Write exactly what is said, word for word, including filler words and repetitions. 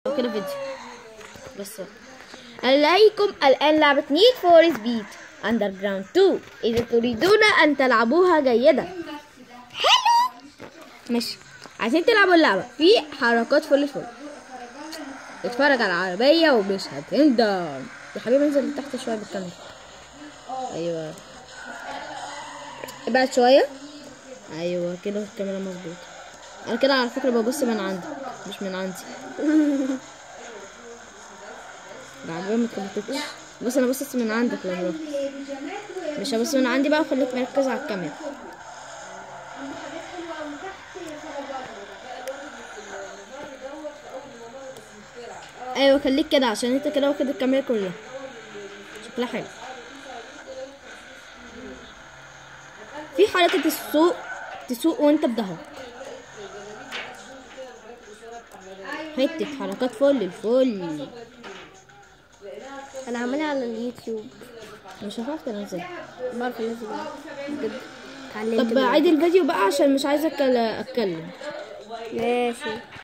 كده فيديو بس بقى. عليكم الآن لعبة نيد فور سبيد أندرجراوند تو، إذا تريدون أن تلعبوها جيدا. حلو ماشي، عايزين تلعبوا اللعبة في حركات فل الفل. اتفرج على العربية ومش هتندم يا حبيبي. انزل لتحت شوية بالكاميرا. أيوه ابعد شوية. أيوه كده الكاميرا مظبوط. أنا كده على فكرة ببص من عندي مش من عندي. العربية متخبطتش. بص انا بصيت من عندك لو مش هبص من عندي بقى، وخليك مركز على الكاميرا. ايوه خليك كده عشان انت كده واخد الكاميرا كلها. شكلها حلو. في حركة السوق تسوق وانت بظهرك. حتة حركات فل الفل. انا عاملها على اليوتيوب. مش هعرف تنزل. بعرف انزل بجد. اتعلمت. طب عيد الفيديو بقى عشان مش عايزة اتكلم. ماشي.